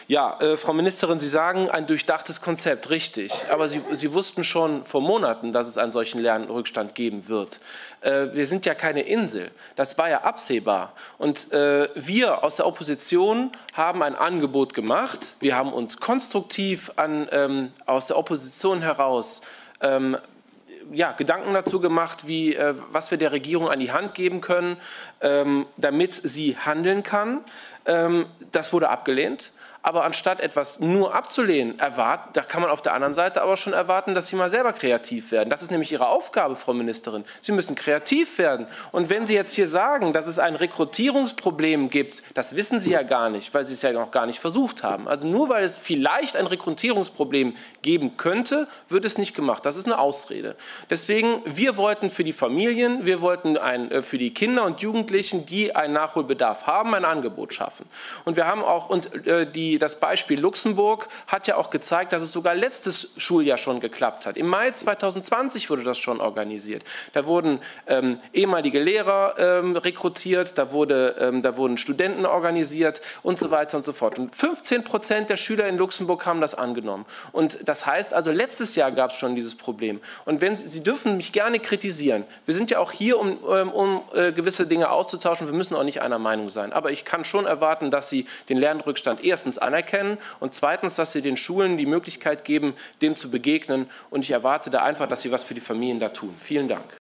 Ja, Frau Ministerin, Sie sagen, ein durchdachtes Konzept, richtig. Aber Sie wussten schon vor Monaten, dass es einen solchen Lernrückstand geben wird. Wir sind ja keine Insel. Das war ja absehbar. Und wir aus der Opposition haben ein Angebot gemacht. Wir haben uns konstruktiv aus der Opposition heraus Gedanken dazu gemacht, was wir der Regierung an die Hand geben können, damit sie handeln kann. Das wurde abgelehnt. Aber anstatt etwas nur abzulehnen, da kann man auf der anderen Seite aber schon erwarten, dass Sie mal selber kreativ werden. Das ist nämlich Ihre Aufgabe, Frau Ministerin. Sie müssen kreativ werden. Und wenn Sie jetzt hier sagen, dass es ein Rekrutierungsproblem gibt, das wissen Sie ja gar nicht, weil Sie es ja noch gar nicht versucht haben. Also nur weil es vielleicht ein Rekrutierungsproblem geben könnte, wird es nicht gemacht. Das ist eine Ausrede. Deswegen, wir wollten für die Familien, wir wollten für die Kinder und Jugendlichen, die einen Nachholbedarf haben, ein Angebot schaffen. Und wir haben auch, das Beispiel Luxemburg hat ja auch gezeigt, dass es sogar letztes Schuljahr schon geklappt hat. Im Mai 2020 wurde das schon organisiert. Da wurden ehemalige Lehrer rekrutiert, da wurden Studenten organisiert und so weiter und so fort. Und 15% der Schüler in Luxemburg haben das angenommen. Und das heißt also, letztes Jahr gab es schon dieses Problem. Und Sie dürfen mich gerne kritisieren. Wir sind ja auch hier, um gewisse Dinge auszutauschen. Wir müssen auch nicht einer Meinung sein. Aber ich kann schon erwarten, dass Sie den Lernrückstand erstens anerkennen und zweitens, dass Sie den Schulen die Möglichkeit geben, dem zu begegnen. Und ich erwarte da einfach, dass Sie was für die Familien da tun. Vielen Dank.